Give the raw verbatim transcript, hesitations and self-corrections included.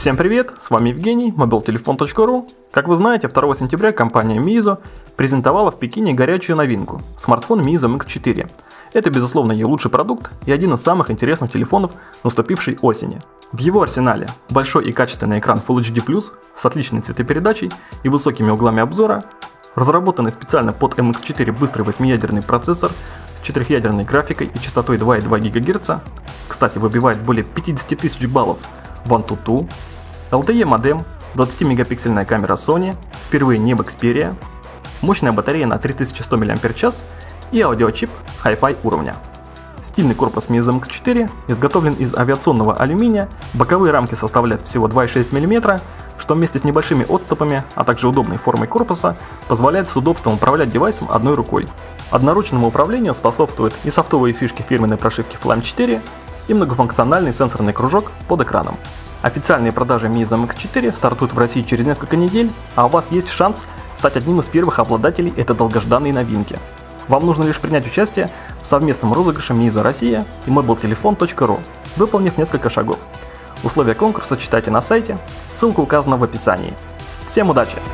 Всем привет, с вами Евгений, мобил телефон точка ру. Как вы знаете, второго сентября компания Meizu презентовала в Пекине горячую новинку – смартфон Meizu эм икс четыре. Это, безусловно, ее лучший продукт и один из самых интересных телефонов наступившей осени. В его арсенале большой и качественный экран Full эйч ди плюс с отличной цветопередачей и высокими углами обзора, разработанный специально под эм икс четыре быстрый восьмиядерный процессор с четырехъядерной графикой и частотой два и два гигагерца, кстати, выбивает более пятьдесят тысяч баллов в AnTuTu, эл ти и-модем, двадцатимегапиксельная камера Sony, впервые не в Xperia, мощная батарея на три тысячи сто мАч и аудиочип Hi-Fi уровня. Стильный корпус Meizu эм икс четыре изготовлен из авиационного алюминия, боковые рамки составляют всего два и шесть миллиметра, что вместе с небольшими отступами, а также удобной формой корпуса, позволяет с удобством управлять девайсом одной рукой. Одноручному управлению способствуют и софтовые фишки фирменной прошивки Flam четыре, и многофункциональный сенсорный кружок под экраном. Официальные продажи Meizu эм икс четыре стартуют в России через несколько недель, а у вас есть шанс стать одним из первых обладателей этой долгожданной новинки. Вам нужно лишь принять участие в совместном розыгрыше Meizu Россия и мобил телефон точка ру, выполнив несколько шагов. Условия конкурса читайте на сайте, ссылка указана в описании. Всем удачи!